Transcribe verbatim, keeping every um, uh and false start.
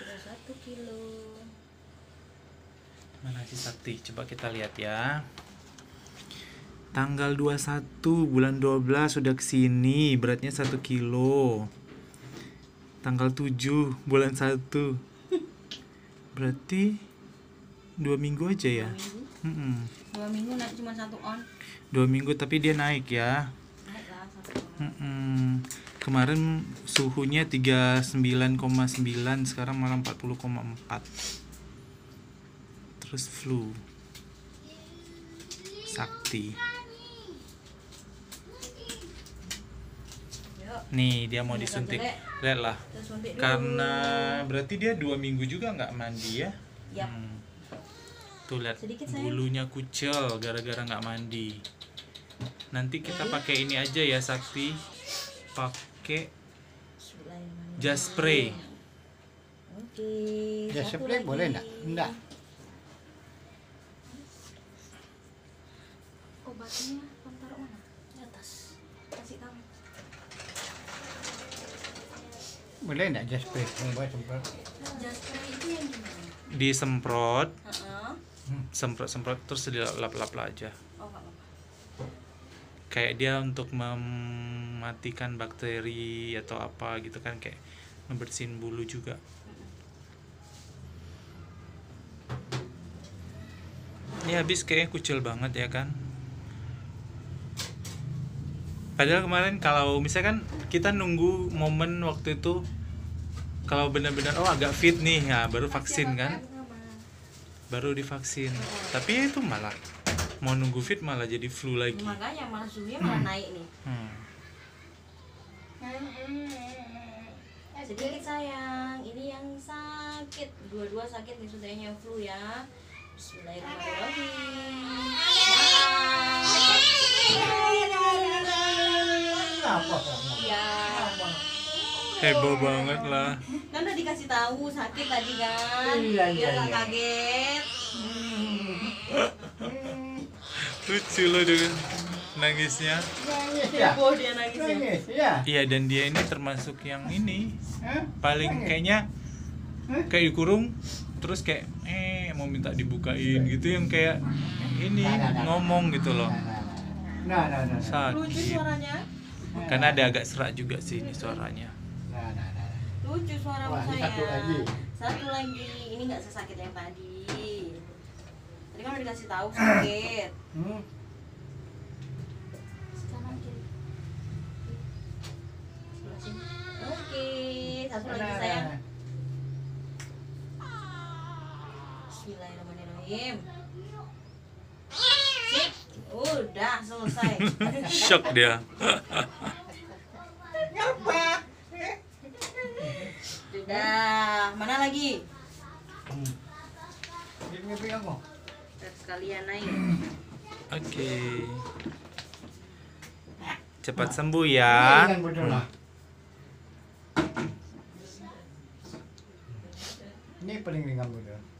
Sudah satu kilo. Mana si Sakti? Coba kita lihat ya. Tanggal dua puluh satu bulan dua belas sudah kesini, beratnya satu kilo. Tanggal tujuh bulan satu, berarti dua minggu aja ya. Dua minggu, Mm-mm. dua minggu naik cuma satu on. Dua minggu tapi dia naik ya. Naik lah satu on. Mm-mm. Kemarin suhunya tiga puluh sembilan koma sembilan, sekarang malah empat puluh koma empat. Terus flu. Sakti. Yuk, Nih dia mau Ini disuntik. jelek. Lihatlah. kita suntik dulu. Karena berarti dia dua minggu juga nggak mandi ya. Yap. Hmm. Tuh lihat Sedikit, sayang. bulunya kucel gara-gara nggak mandi. Nanti kita pakai ini aja ya Sakti. Pakai Bismillahirrahmanirrahim. just spray. Oke. Ya satu spray lagi. boleh enggak? Enggak. Obatnya kamu taruh mana? Di atas. Kasih tahu. Boleh enggak just spray? Membuat semprot. Just spray itu yang gimana? Disemprot, Heeh. semprot-semprot terus dilap-lap aja. Oh, enggak apa-apa. Kayak dia untuk mematikan bakteri atau apa gitu kan, kayak ngebersihin bulu juga. Ini habis kayaknya kucel banget ya kan. Padahal kemarin kalau misalkan kita nunggu momen waktu itu, kalau benar-benar oh agak fit nih ya baru vaksin kan, baru divaksin. Tapi itu malah mau nunggu fit malah jadi flu lagi. Makanya malah suhunya malah naik nih. Hmm. Sedikit sayang, ini yang sakit, dua-dua sakit nih sudahnya flu ya. Bismillahirrahmanirrahim. Apa? Ya. Heboh banget lah. Kan udah dikasih tahu sakit tadi kan. Iya, iya, Biar nggak iya. kaget. Lucu loh dia nangisnya. Nangis ya? Heboh dia nangisnya. Nangis ya? Iya, dan dia ini termasuk yang ini Hah? paling kayaknya kayak dikurung terus kayak eh mau minta dibukain gitu, yang kayak ini ngomong gitu loh. Nah, nah, nah. Nah, Lucu Sakit. suaranya. Karena ada agak serak juga sih ini suaranya. nah, nah, nah. Lucu suara Wah, ini saya. satu lagi. Satu lagi. Ini nggak sesakit yang tadi. Tadi kan udah dikasih tahu sakit. Hmm? Kanan kiri. Sebelah sini. Oke, satu lagi Nah, sayang. nah. Bismillahirrahmanirrahim. Sip, udah selesai. Shock dia. Sudah, mana lagi? Hmm. Ini pegang kok. Kita sekalian naik. Oke. Cepat sembuh ya. Ini yang betul lah. Ini paling ringan betul.